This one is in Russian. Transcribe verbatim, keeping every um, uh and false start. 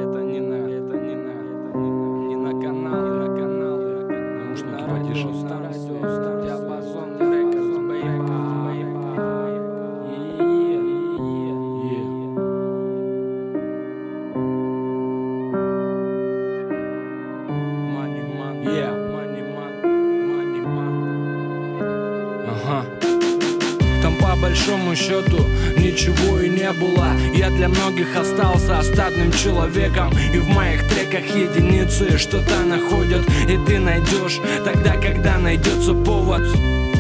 это не на, это не на, это не на, не на канал, не на канал, наушники потише. Диапазон Records, baby. Money man, yeah, money man, money man. Ага. Там по большому счету ничего и не было. Я для многих остался остатным человеком, и в моих треках единицы что-то находят. И ты найдешь тогда, когда найдется повод.